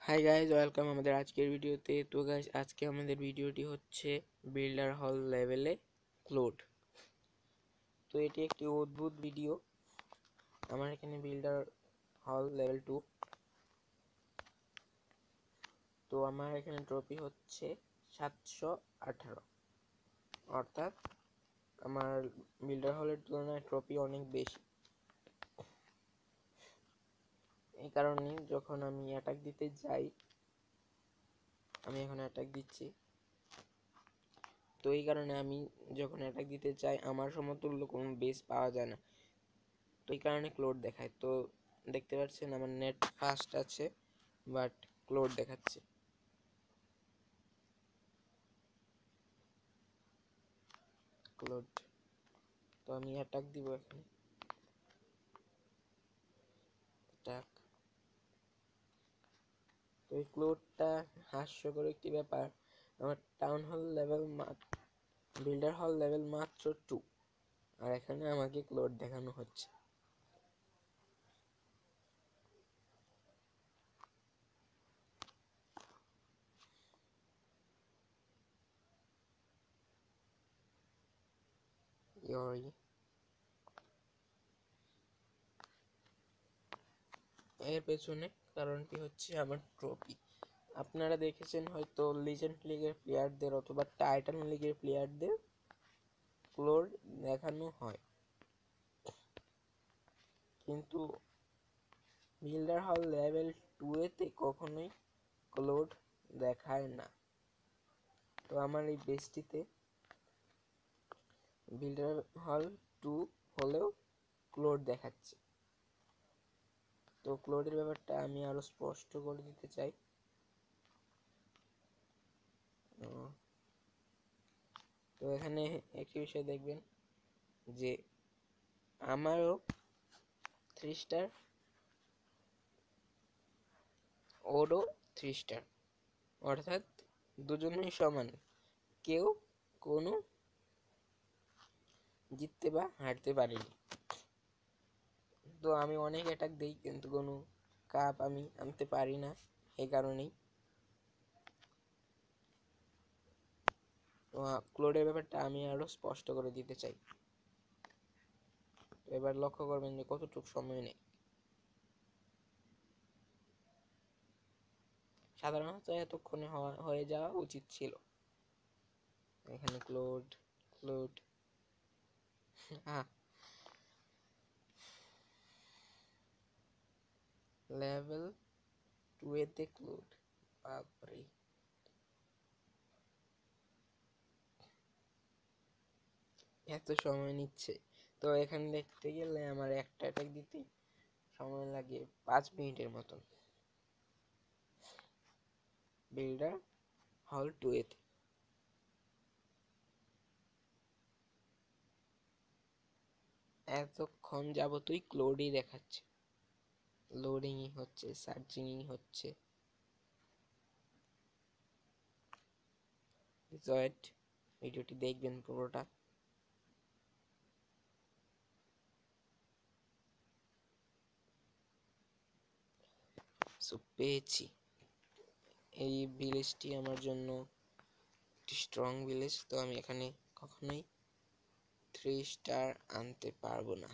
Hi guys, welcome আমাদের আজকের ভিডিওতে। তো গাইজ, আজকে আমাদের ভিডিওটি হচ্ছে বিল্ডার হল লেভেলে ক্লোড। তো এটি একটি অদ্ভুত ভিডিও। আমার এখানে বিল্ডার হল লেভেল 2। তো আমার এখানে ট্রফি হচ্ছে 718, অর্থাৎ আমার বিল্ডার হলের তুলনায় ট্রফি অনেক বেশি। এই কারণে যখন আমি অ্যাটাক দিতে যাই, আমি এখন অ্যাটাক দিচ্ছি, তো এই কারণে আমি যখন অ্যাটাক দিতে চাই আমার সমতুল্য কোনো বেস পাওয়া যায় না। তো এই কারণে ক্লোড দেখায়। তো দেখতে পাচ্ছেন আমার নেট ফাস্ট আছে, বাট ক্লোড দেখাচ্ছে। ক্লোড। তো আমি অ্যাটাক দিব এখানে। অ্যাটাক। তো এই ক্লোডটা হাস্যকর একটি ব্যাপার। আমার টাউন হল লেভেল বিল্ডার হল লেভেল মাত্র 2, আর এখানে আমাকে ক্লোড দেখানো হচ্ছে। এর পেছনে কারণটি হচ্ছে আমার ট্রফি। আপনারা দেখেছেন হয়তো লিজেন্ড লিগের প্লেয়ারদের অথবা টাইটান লিগের প্লেয়ারদের ক্লোড দেখানো হয়, কিন্তু বিল্ডার হল লেভেল 2 এতে কখনোই ক্লোড দেখায় না। তো আমার এই বেসটিতে বিল্ডার হল 2 হলেও ক্লোড দেখাচ্ছে। তো ক্লোডের ব্যাপারটা আমি আরো স্পষ্ট করে দিতে চাই। তো এখানে একটি বিষয় দেখবেন যে আমারও 3 স্টার, ওরও 3 স্টার, অর্থাৎ দুজনেই সমান। কেউ কোনো জিততে বা হারতে পারেনি। তো আমি অনেক অ্যাটাক দিই, কিন্তু কোনো কাপ আমি আনতে পারি না। এই কারণেই ক্লোডের ব্যাপারটা আমি আরো স্পষ্ট করে দিতে চাই। তো এবার লক্ষ্য করবেন যে কতটুকু সময় নেই। সাধারণত এতক্ষণে হয়ে যাওয়া উচিত ছিল। এখানে ক্লোড ক্লোড লেভেল 2 এতে ক্লোড, বাপরে। এত সময় নিচ্ছে। তো এখানে দেখতে গেলে আমার একটা অ্যাটাক দিতে সময় লাগে 5 মিনিটের মতন বিল্ডার হল 2 এতে। এতক্ষণ যাবতই ক্লোডই দেখাচ্ছে, লোডিংই হচ্ছে, সার্চিংই হচ্ছে। ভিডিওটি দেখবেন পুরোটা। সো পেয়েছি। এই ভিলেজটি আমার জন্য একটি স্ট্রং ভিলেজ। তো আমি এখানে কখনোই 3 স্টার আনতে পারবো না।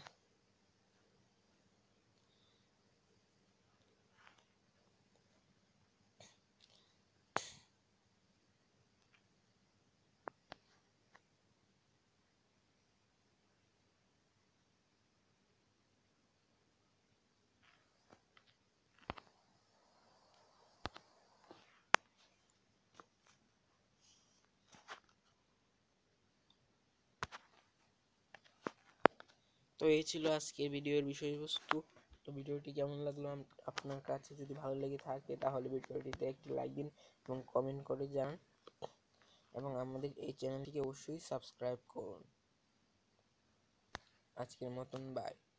তো এই ছিল আজকের ভিডিওর বিষয়বস্তু। তো ভিডিওটি কেমন লাগলো আপনার কাছে? যদি ভালো লেগে থাকে তাহলে ভিডিওটিতে একটি লাইক দিন এবং কমেন্ট করে জানান, এবং আমাদের এই চ্যানেলটিকে অবশ্যই সাবস্ক্রাইব করুন। আজকের মতন বাই।